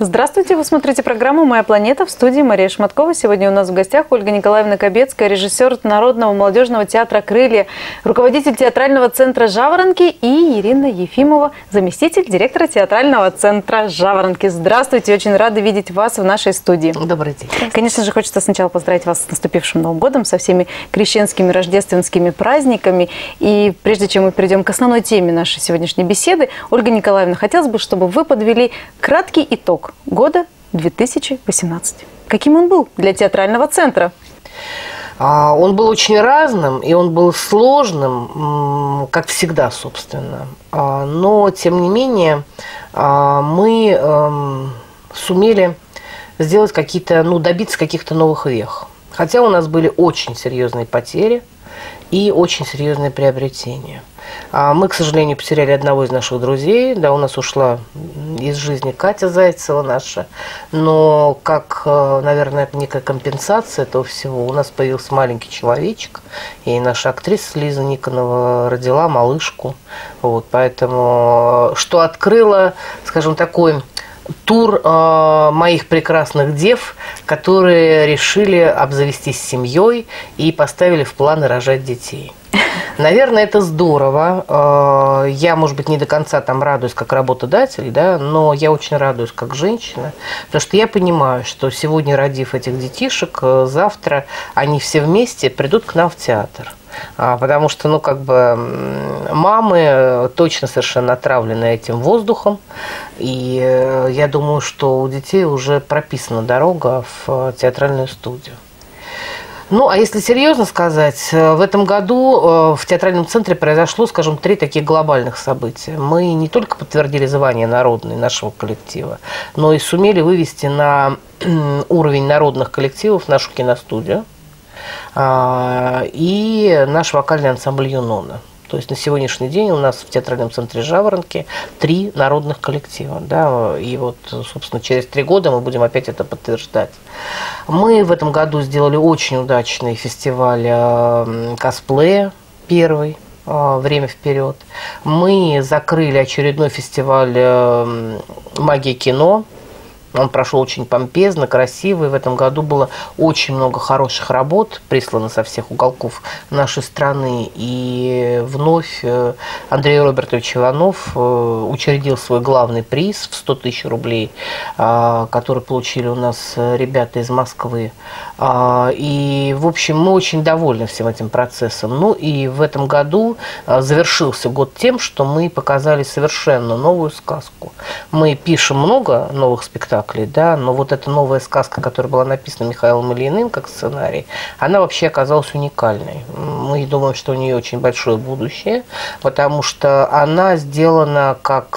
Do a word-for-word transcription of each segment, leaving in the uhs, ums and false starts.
Здравствуйте, вы смотрите программу «Моя планета», в студии Мария Шматкова. Сегодня у нас в гостях Ольга Николаевна Кобецкая, режиссер Народного молодежного театра «Крылья», руководитель театрального центра «Жаворонки», и Ирина Ефимова, заместитель директора театрального центра «Жаворонки». Здравствуйте, очень рада видеть вас в нашей студии. Добрый день. Конечно же, хочется сначала поздравить вас с наступившим Новым годом, со всеми крещенскими, рождественскими праздниками. И прежде чем мы перейдем к основной теме нашей сегодняшней беседы, Ольга Николаевна, хотелось бы, чтобы вы подвели краткий итог года две тысячи восемнадцатого. Каким он был для театрального центра? Он был очень разным, и он был сложным, как всегда, собственно. Но, тем не менее, мы сумели сделать какие-то, ну, добиться каких-то новых вех. Хотя у нас были очень серьезные потери и очень серьезные приобретения. Мы, к сожалению, потеряли одного из наших друзей. Да, у нас ушла из жизни Катя Зайцева наша. Но как, наверное, некая компенсация этого всего, у нас появился маленький человечек. И наша актриса Лиза Никонова родила малышку. Вот, поэтому, что открыло, скажем, такой тур э, моих прекрасных дев, которые решили обзавестись семьей и поставили в планы рожать детей. Наверное, это здорово. Я, может быть, не до конца там радуюсь как работодатель, да, но я очень радуюсь как женщина, потому что я понимаю, что сегодня, родив этих детишек, завтра они все вместе придут к нам в театр. Потому что, ну, как бы, мамы точно совершенно отравлены этим воздухом. И я думаю, что у детей уже прописана дорога в театральную студию. Ну, а если серьезно сказать, в этом году в театральном центре произошло, скажем, три таких глобальных события. Мы не только подтвердили звание народное нашего коллектива, но и сумели вывести на уровень народных коллективов нашу киностудию и наш вокальный ансамбль «Юнона». То есть на сегодняшний день у нас в театральном центре «Жаворонки» три народных коллектива. Да, и вот, собственно, через три года мы будем опять это подтверждать. Мы в этом году сделали очень удачный фестиваль э, косплея, первый, э, «Время вперед». Мы закрыли очередной фестиваль э, «Магия кино». Он прошел очень помпезно, красиво, и в этом году было очень много хороших работ, прислано со всех уголков нашей страны. И вновь Андрей Робертович Иванов учредил свой главный приз в сто тысяч рублей, который получили у нас ребята из Москвы. И, в общем, мы очень довольны всем этим процессом. Ну и в этом году завершился год тем, что мы показали совершенно новую сказку. Мы пишем много новых спектаклей, да, но вот эта новая сказка, которая была написана Михаилом Ильиным как сценарий, она вообще оказалась уникальной. Мы думаем, что у нее очень большое будущее, потому что она сделана как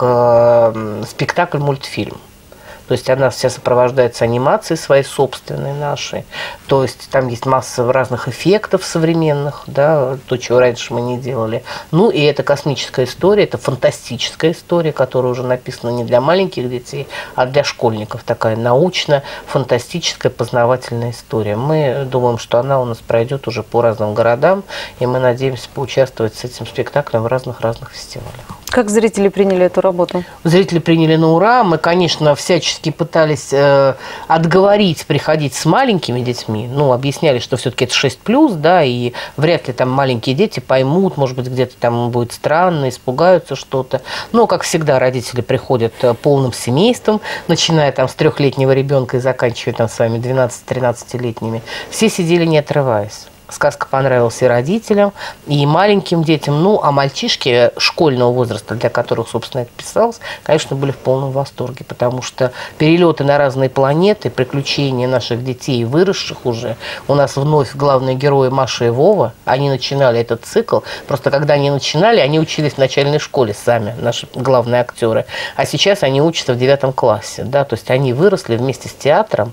э, спектакль-мультфильм. То есть она вся сопровождается анимацией своей собственной нашей. То есть там есть масса разных эффектов современных, да, то, чего раньше мы не делали. Ну и это космическая история, это фантастическая история, которая уже написана не для маленьких детей, а для школьников. Такая научно-фантастическая познавательная история. Мы думаем, что она у нас пройдет уже по разным городам, и мы надеемся поучаствовать с этим спектаклем в разных-разных фестивалях. Как зрители приняли эту работу? Зрители приняли на ура. Мы, конечно, всячески пытались э, отговорить приходить с маленькими детьми. Ну, объясняли, что все-таки это шесть плюс, да, и вряд ли там маленькие дети поймут, может быть, где-то там будет странно, испугаются что-то. Но, как всегда, родители приходят полным семейством, начиная там с трехлетнего ребенка и заканчивая там с вами двенадцати-тринадцатилетними. Все сидели, не отрываясь. Сказка понравилась и родителям, и маленьким детям. Ну, а мальчишки школьного возраста, для которых, собственно, это писалось, конечно, были в полном восторге, потому что перелеты на разные планеты, приключения наших детей, выросших уже. У нас вновь главные герои Маша и Вова. Они начинали этот цикл. Просто когда они начинали, они учились в начальной школе сами, наши главные актеры. А сейчас они учатся в девятом классе. Да? То есть они выросли вместе с театром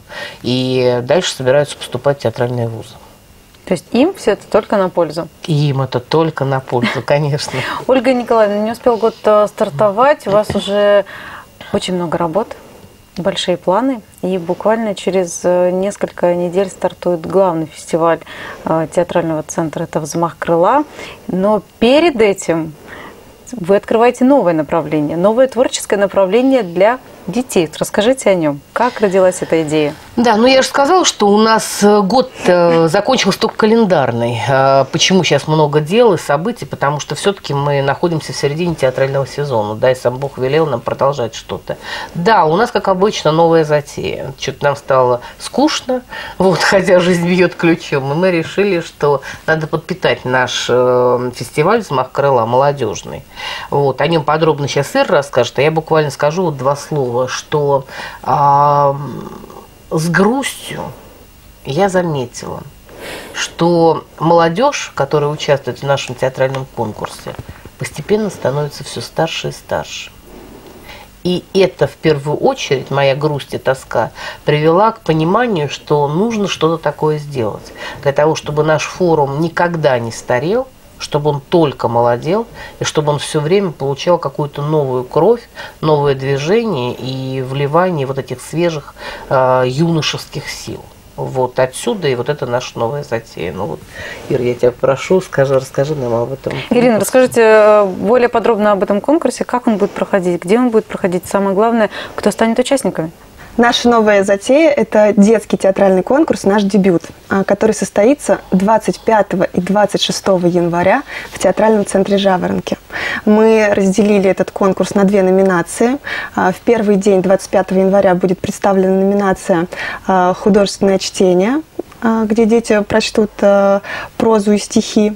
и дальше собираются поступать в театральные вузы. То есть им все это только на пользу? Им это только на пользу, конечно. Ольга Николаевна, не успел год стартовать, у вас уже очень много работ, большие планы, и буквально через несколько недель стартует главный фестиваль театрального центра, это «Взмах крыла». Но перед этим вы открываете новое направление, новое творческое направление для детей. Расскажите о нем. Как родилась эта идея? Да, ну я же сказала, что у нас год закончился только календарный. Почему сейчас много дел и событий? Потому что все-таки мы находимся в середине театрального сезона. Да, и сам Бог велел нам продолжать что-то. Да, у нас, как обычно, новая затея. Что-то нам стало скучно, вот, хотя жизнь бьет ключом. И мы решили, что надо подпитать наш фестиваль «Взмах крыла» молодежный. Вот, о нем подробно сейчас Ира расскажет, а я буквально скажу вот два слова, что а, с грустью я заметила, что молодежь, которая участвует в нашем театральном конкурсе, постепенно становится все старше и старше. И это, в первую очередь, моя грусть и тоска привела к пониманию, что нужно что-то такое сделать. Для того, чтобы наш форум никогда не старел, чтобы он только молодел, и чтобы он все время получал какую-то новую кровь, новое движение и вливание вот этих свежих э, юношеских сил. Вот отсюда и вот это наша новая затея. Ну вот, Ира, я тебя прошу, скажи, расскажи нам об этом. Ирина, расскажите более подробно об этом конкурсе, как он будет проходить, где он будет проходить, самое главное, кто станет участниками. Наша новая затея – это детский театральный конкурс «Наш дебют», который состоится двадцать пятого и двадцать шестого января в театральном центре «Жаворонки». Мы разделили этот конкурс на две номинации. В первый день, двадцать пятого января, будет представлена номинация «Художественное чтение», где дети прочтут прозу и стихи.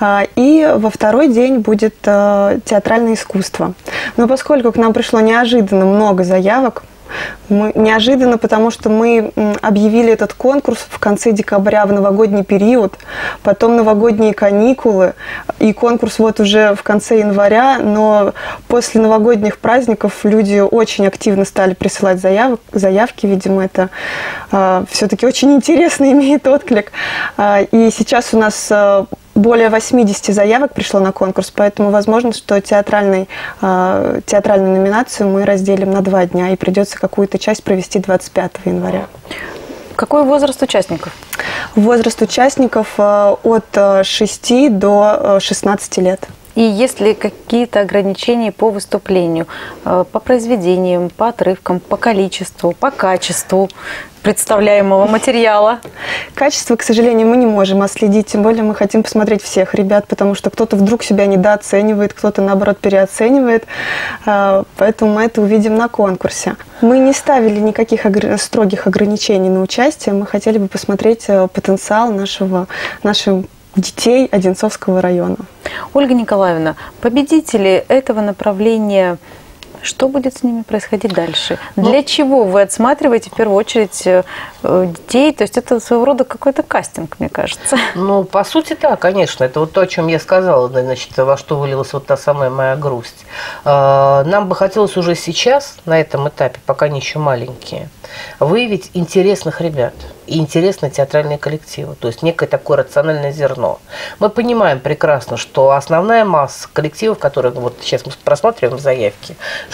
И во второй день будет театральное искусство. Но поскольку к нам пришло неожиданно много заявок, Мы, неожиданно, потому что мы объявили этот конкурс в конце декабря, в новогодний период, потом новогодние каникулы, и конкурс вот уже в конце января, но после новогодних праздников люди очень активно стали присылать заявок, заявки, видимо, это э, все-таки очень интересно, имеет отклик. Э, и сейчас у нас э, более восьмидесяти заявок пришло на конкурс, поэтому возможно, что театральный, э, театральную номинацию мы разделим на два дня, и придется какую-то часть провести двадцать пятого января. Какой возраст участников? Возраст участников э, от шести до шестнадцати лет. И есть ли какие-то ограничения по выступлению, э, по произведениям, по отрывкам, по количеству, по качеству представляемого материала? Качество, к сожалению, мы не можем отследить, тем более мы хотим посмотреть всех ребят, потому что кто-то вдруг себя недооценивает, кто-то, наоборот, переоценивает, поэтому мы это увидим на конкурсе. Мы не ставили никаких строгих ограничений на участие, мы хотели бы посмотреть потенциал нашего, наших детей Одинцовского района. Ольга Николаевна, победители этого направления, что будет с ними происходить дальше? Ну, для чего вы отсматриваете в первую очередь детей? То есть это своего рода какой-то кастинг, мне кажется. Ну, по сути, да, конечно. Это вот то, о чем я сказала, значит, во что вылилась вот та самая моя грусть. Нам бы хотелось уже сейчас, на этом этапе, пока они еще маленькие, выявить интересных ребят и интересные театральные коллективы, то есть некое такое рациональное зерно. Мы понимаем прекрасно, что основная масса коллективов, которые вот сейчас мы просматриваем заявки,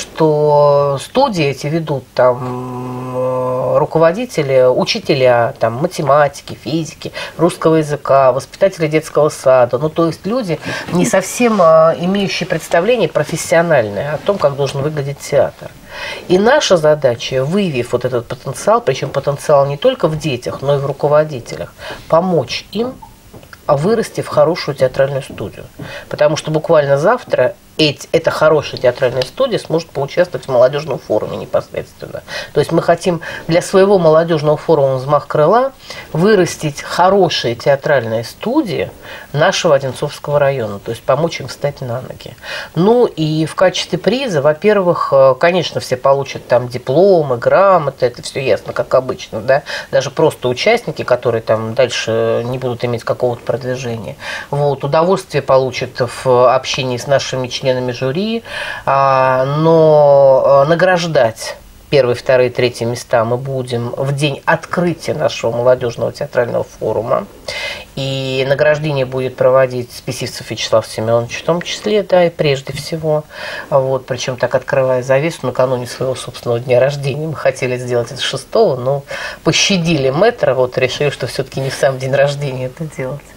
что студии эти ведут там руководители, учителя там, математики, физики, русского языка, воспитатели детского сада, ну то есть люди, не совсем имеющие представление профессиональное о том, как должен выглядеть театр. И наша задача, выявив вот этот потенциал, причем потенциал не только в детях, но и в руководителях, помочь им вырасти в хорошую театральную студию. Потому что буквально завтра эти, эта хорошая театральная студия сможет поучаствовать в молодежном форуме непосредственно. То есть мы хотим для своего молодежного форума «Взмах крыла» вырастить хорошие театральные студии нашего Одинцовского района, то есть помочь им встать на ноги. Ну и в качестве приза, во-первых, конечно, все получат там дипломы, грамоты, это все ясно, как обычно, да, даже просто участники, которые там дальше не будут иметь какого-то продвижения. Вот, удовольствие получат в общении с нашими членами членами жюри, но награждать первые, вторые, третьи места мы будем в день открытия нашего молодежного театрального форума. И награждение будет проводить Списивцев Вячеслав Семенович в том числе, да, и прежде всего. Вот, причем так открывая завесу накануне своего собственного дня рождения. Мы хотели сделать это шестого, но пощадили мэтра, вот, решили, что все-таки не в сам день рождения это делать.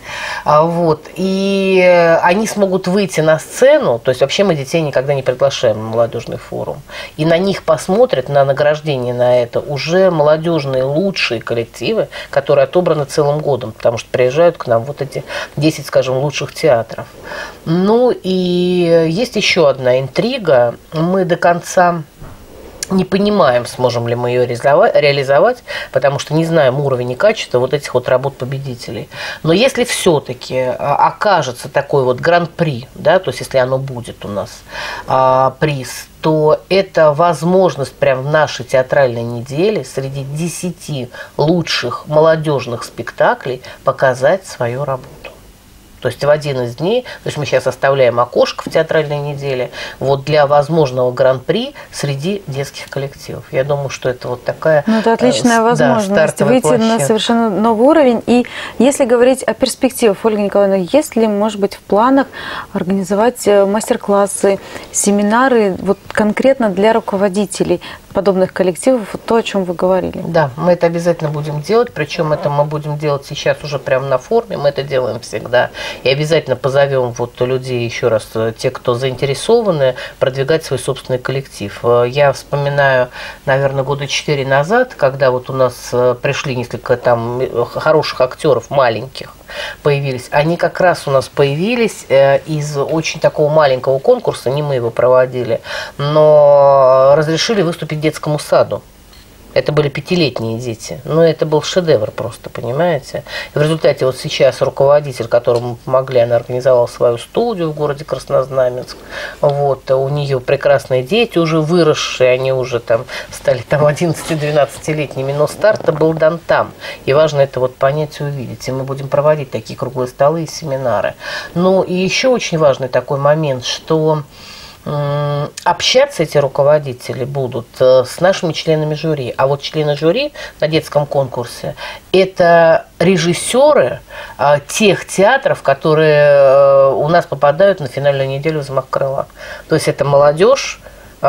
А, вот, и они смогут выйти на сцену, то есть вообще мы детей никогда не приглашаем на молодежный форум, и на них посмотрят, на награждение на это, уже молодежные лучшие коллективы, которые отобраны целым годом, потому что приезжают к нам вот эти десять, скажем, лучших театров. Ну и есть еще одна интрига, мы до конца не понимаем, сможем ли мы ее реализовать, потому что не знаем уровень и качество вот этих вот работ победителей. Но если все-таки окажется такой вот гран-при, да, то есть если оно будет у нас а, приз, то это возможность прямо в нашей театральной неделе среди десяти лучших молодежных спектаклей показать свою работу. То есть в один из дней, то есть мы сейчас оставляем окошко в театральной неделе вот для возможного гран-при среди детских коллективов. Я думаю, что это вот такая ну, это отличная возможность да, выйти площадка. На совершенно новый уровень. И если говорить о перспективах, Ольга Николаевна, есть ли, может быть, в планах организовать мастер-классы, семинары вот конкретно для руководителей подобных коллективов, вот то, о чем вы говорили? Да, мы это обязательно будем делать, причем это мы будем делать сейчас уже прямо на форуме, мы это делаем всегда. И обязательно позовем вот людей, еще раз, те, кто заинтересованы, продвигать свой собственный коллектив. Я вспоминаю, наверное, года четыре назад, когда вот у нас пришли несколько там хороших актеров, маленьких, появились. Они как раз у нас появились из очень такого маленького конкурса, не мы его проводили, но разрешили выступить детскому саду. Это были пятилетние дети. Но это был шедевр просто, понимаете? И в результате вот сейчас руководитель, которому мы помогли, она организовала свою студию в городе Краснознаменск. Вот, у нее прекрасные дети, уже выросшие, они уже там стали там одиннадцати-двенадцатилетними, но старт был дан там. И важно это вот понять и увидеть. И мы будем проводить такие круглые столы и семинары. Ну и еще очень важный такой момент, что общаться эти руководители будут с нашими членами жюри. А вот члены жюри на детском конкурсе – это режиссеры тех театров, которые у нас попадают на финальную неделю «Взмах крыла». То есть это молодежь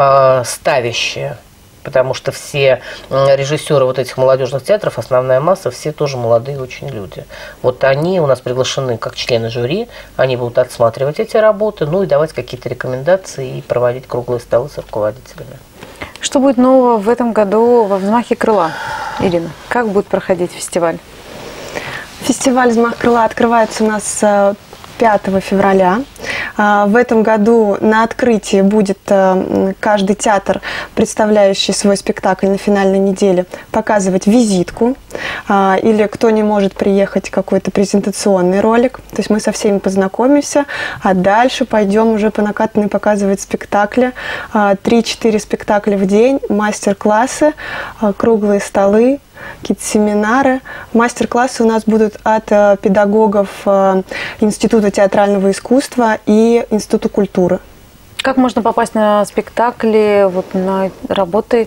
ставящая. Потому что все режиссеры вот этих молодежных театров, основная масса, все тоже молодые очень люди. Вот они у нас приглашены как члены жюри, они будут отсматривать эти работы, ну и давать какие-то рекомендации и проводить круглые столы с руководителями. Что будет нового в этом году во «Взмахе крыла», Ирина? Как будет проходить фестиваль? Фестиваль «Взмах крыла» открывается у нас пятого февраля. В этом году на открытии будет каждый театр, представляющий свой спектакль на финальной неделе, показывать визитку. Или кто не может приехать, какой-то презентационный ролик. То есть мы со всеми познакомимся, а дальше пойдем уже по накатанной показывать спектакли. три-четыре спектакля в день, мастер-классы, круглые столы, какие-то семинары. Мастер-классы у нас будут от педагогов Института театрального искусства и Института культуры. Как можно попасть на спектакли, вот на работы?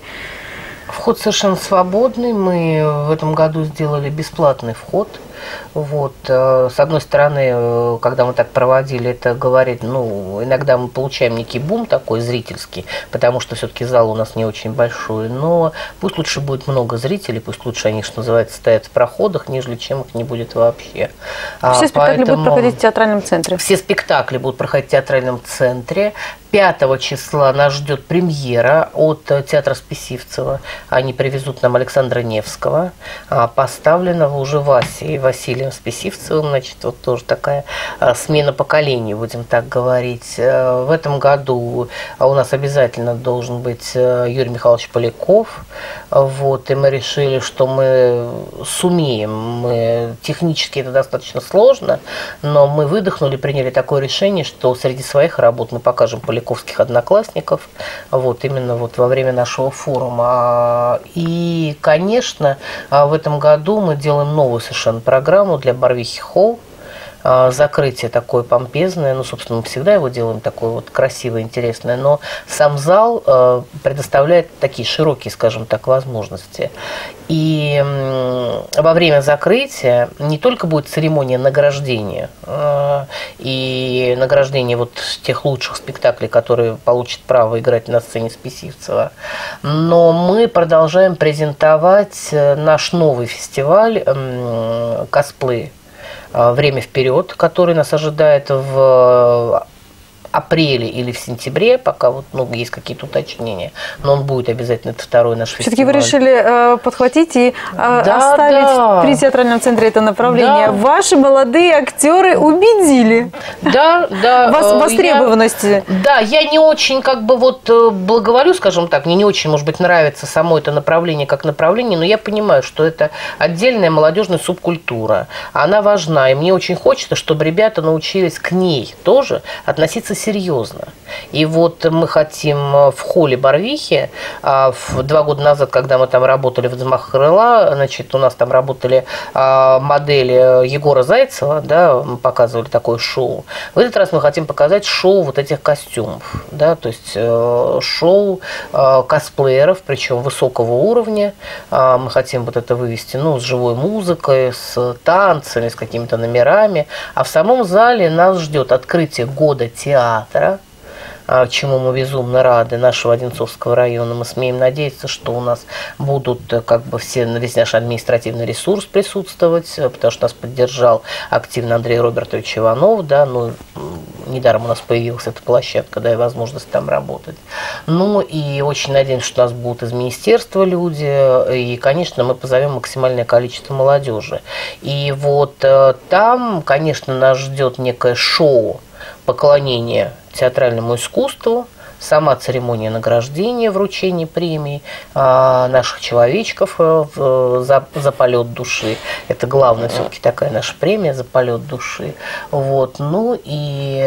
Вход совершенно свободный. Мы в этом году сделали бесплатный вход. Вот. С одной стороны, когда мы так проводили, это говорит, ну, иногда мы получаем некий бум такой зрительский, потому что все-таки зал у нас не очень большой, но пусть лучше будет много зрителей, пусть лучше они, что называется, стоят в проходах, нежели чем их не будет вообще. Все спектакли Поэтому... будут проходить в театральном центре? Все спектакли будут проходить в театральном центре. пятого числа нас ждет премьера от театра Списивцева. Они привезут нам Александра Невского, поставленного уже Васей, Василием Списивцевым. Значит, вот тоже такая смена поколений, будем так говорить. В этом году у нас обязательно должен быть Юрий Михайлович Поляков. Вот, и мы решили, что мы сумеем. Мы, технически это достаточно сложно, но мы выдохнули, приняли такое решение, что среди своих работ мы покажем поляковских одноклассников, вот, именно вот во время нашего форума. И, конечно, в этом году мы делаем новую совершенно программу для Барвихи Холл. Закрытие такое помпезное, ну, собственно, мы всегда его делаем такое вот красивое, интересное, но сам зал предоставляет такие широкие, скажем так, возможности. И во время закрытия не только будет церемония награждения и награждения вот тех лучших спектаклей, которые получат право играть на сцене Списивцева, но мы продолжаем презентовать наш новый фестиваль косплея. «Время вперед», который нас ожидает в апреле или в сентябре, пока вот, ну, есть какие-то уточнения, но он будет обязательно, это второй наш фестиваль. Все-таки вы решили э, подхватить и э, да, оставить да. при театральном центре это направление. Да. Ваши молодые актеры убедили. Да, да. Вас, востребованности. Я, да, я не очень как бы вот благоволю, скажем так, мне не очень, может быть, нравится само это направление как направление, но я понимаю, что это отдельная молодежная субкультура. Она важна, и мне очень хочется, чтобы ребята научились к ней тоже относиться серьезно. И вот мы хотим в холле Барвихи, два года назад, когда мы там работали в «Взмах крыла», значит, у нас там работали модели Егора Зайцева, да, мы показывали такое шоу. В этот раз мы хотим показать шоу вот этих костюмов, да, то есть шоу косплееров, причем высокого уровня. Мы хотим вот это вывести, ну, с живой музыкой, с танцами, с какими-то номерами. А в самом зале нас ждет открытие года театра, чему мы безумно рады, нашего Одинцовского района. Мы смеем надеяться, что у нас будут как бы все, весь наш административный ресурс присутствовать, потому что нас поддержал активно Андрей Робертович Иванов, да, ну, недаром у нас появилась эта площадка, да, и возможность там работать. Ну, и очень надеемся, что у нас будут из министерства люди, и, конечно, мы позовем максимальное количество молодежи. И вот там, конечно, нас ждет некое шоу поклонение театральному искусству, сама церемония награждения, вручения премий а, наших человечков а, за, за полет души. Это главная все-таки такая наша премия за полет души. Вот. Ну и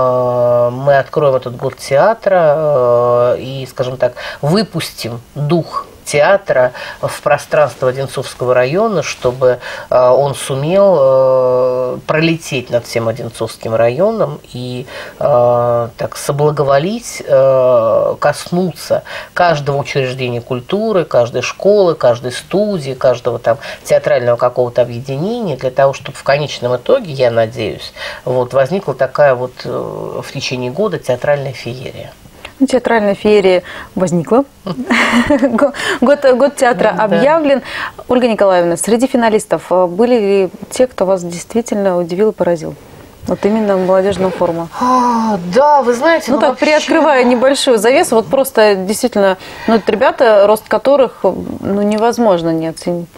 а, мы откроем этот год театра а, и, скажем так, выпустим дух театра в пространство Одинцовского района, чтобы э, он сумел э, пролететь над всем Одинцовским районом и э, так соблаговолить, э, коснуться каждого учреждения культуры, каждой школы, каждой студии, каждого там театрального какого-то объединения, для того, чтобы в конечном итоге, я надеюсь, вот, возникла такая вот э, в течение года театральная феерия. Театральная феерия возникла. Год, год театра объявлен. Ольга Николаевна, среди финалистов были ли те, кто вас действительно удивил и поразил? Вот именно в молодежном форуме. А, да, вы знаете... Ну, ну так, вообще... приоткрывая небольшую завесу, вот просто действительно, ну, это ребята, рост которых, ну, невозможно не оценить.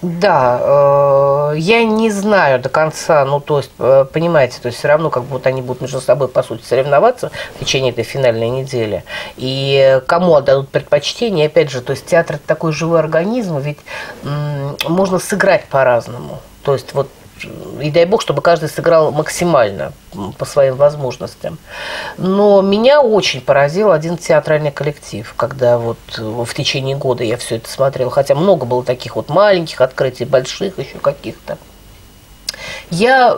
Да, э, я не знаю до конца, ну, то есть, э, понимаете, то есть все равно как будто они будут между собой, по сути, соревноваться в течение этой финальной недели. И кому отдадут предпочтение, опять же, то есть театр – это такой живой организм, ведь м, можно сыграть по-разному. То есть вот и дай бог, чтобы каждый сыграл максимально по своим возможностям. Но меня очень поразил один театральный коллектив, когда вот в течение года я все это смотрела, хотя много было таких вот маленьких открытий, больших еще каких-то. Я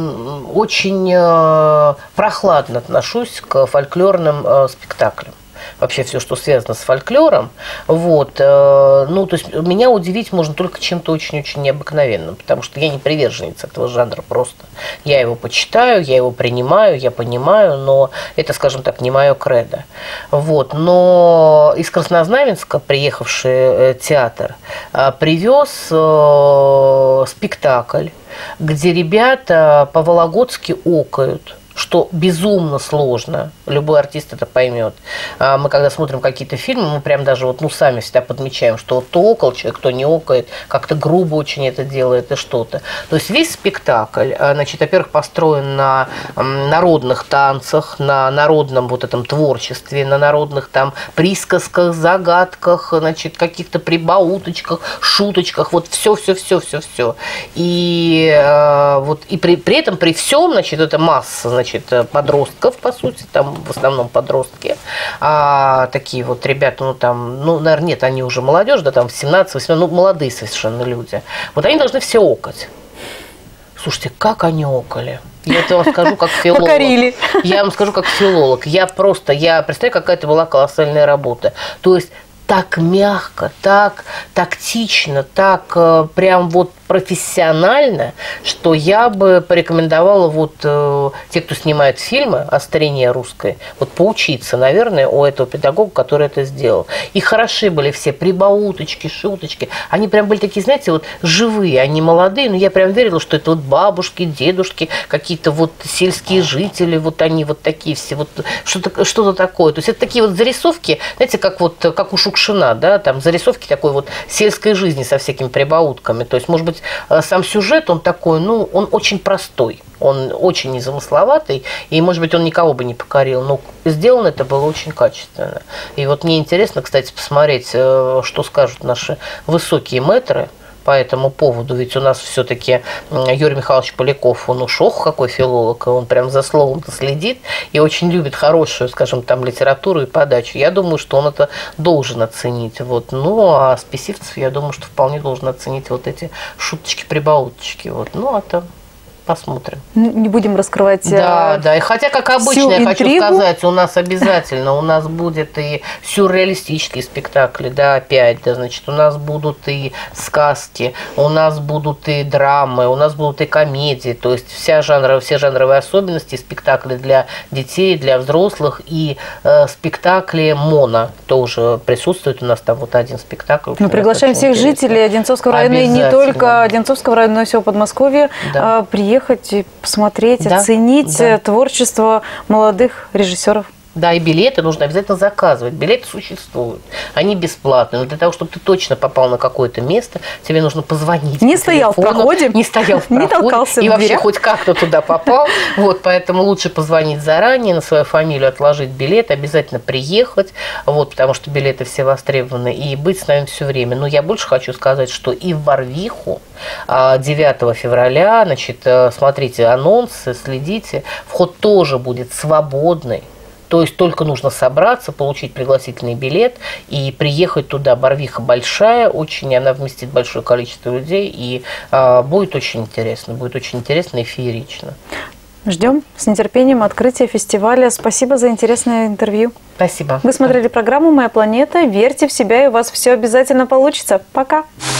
очень прохладно отношусь к фольклорным спектаклям. Вообще все, что связано с фольклором. Вот, э, ну, то есть меня удивить можно только чем-то очень-очень необыкновенным, потому что я не приверженец этого жанра просто. Я его почитаю, я его принимаю, я понимаю, но это, скажем так, не мое кредо. Вот, но из Краснознаменска приехавший театр привез э, спектакль, где ребята по-вологодски окают, что безумно сложно. Любой артист это поймет. Мы когда смотрим какие-то фильмы, мы прям даже вот, ну, сами всегда подмечаем, что вот то окол человек, кто не окает, как-то грубо очень это делает и что-то. То есть весь спектакль, значит, во-первых, построен на народных танцах, на народном вот этом творчестве, на народных там присказках, загадках, значит, каких-то прибауточках, шуточках, вот все-все-все-все-все. И вот и при, при этом, при всем, значит, это масса, значит, подростков, по сути, там в основном подростки, а такие вот ребята, ну там, ну, наверное, нет, они уже молодежь, да, там семнадцать-восемнадцать, ну, молодые совершенно люди. Вот они должны все окать. Слушайте, как они окали? Я это вам скажу как филолог. Покорили. Я вам скажу как филолог. Я просто, я представляю, какая это была колоссальная работа. То есть так мягко, так тактично, так прям вот профессионально, что я бы порекомендовала вот э, те, кто снимает фильмы о старине русской, вот поучиться, наверное, у этого педагога, который это сделал. И хороши были все прибауточки, шуточки. Они прям были такие, знаете, вот живые, они молодые, но я прям верила, что это вот бабушки, дедушки, какие-то вот сельские жители, вот они вот такие все, вот что-то, что-то такое. То есть это такие вот зарисовки, знаете, как вот, как у Шукшина, да, там зарисовки такой вот сельской жизни со всякими прибаутками. То есть, может быть, сам сюжет, он такой, ну, он очень простой, он очень незамысловатый, и, может быть, он никого бы не покорил, но сделано это было очень качественно. И вот мне интересно, кстати, посмотреть, что скажут наши высокие мэтры по этому поводу, ведь у нас все-таки Юрий Михайлович Поляков, он уж ох, какой филолог, он прям за словом-то следит и очень любит хорошую, скажем, там литературу и подачу. Я думаю, что он это должен оценить. Вот. Ну, а Списивцев, я думаю, что вполне должен оценить вот эти шуточки-прибауточки. Вот. Ну, а там посмотрим. Не будем раскрывать. Да, да. И хотя, как обычно, я хочу сказать, у нас обязательно, у нас будет и сюрреалистические спектакли, да, опять, да, значит, у нас будут и сказки, у нас будут и драмы, у нас будут и комедии, то есть вся жанра, все жанровые особенности, спектакли для детей, для взрослых, и э, спектакли моно тоже присутствуют. У нас там вот один спектакль. Мы приглашаем всех жителей Одинцовского района, и не только Одинцовского района, но и всего Подмосковья, да. приехать и посмотреть, да, оценить да. творчество молодых режиссеров. Да, и билеты нужно обязательно заказывать. Билеты существуют. Они бесплатные. Но для того, чтобы ты точно попал на какое-то место, тебе нужно позвонить. Не стоял телефону, в проходе. Не стоял в проходе. Не толкался и вообще хоть как-то туда попал. Вот, поэтому лучше позвонить заранее, на свою фамилию отложить билет, обязательно приехать, вот, потому что билеты все востребованы, и быть с нами все время. Но я больше хочу сказать, что и в Барвиху девятого февраля, значит, смотрите анонсы, следите, вход тоже будет свободный. То есть только нужно собраться, получить пригласительный билет и приехать туда. Барвиха большая, очень, она вместит большое количество людей, и а, будет очень интересно, будет очень интересно и феерично. Ждем с нетерпением открытия фестиваля. Спасибо за интересное интервью. Спасибо. Вы смотрели программу «Моя планета». Верьте в себя, и у вас все обязательно получится. Пока!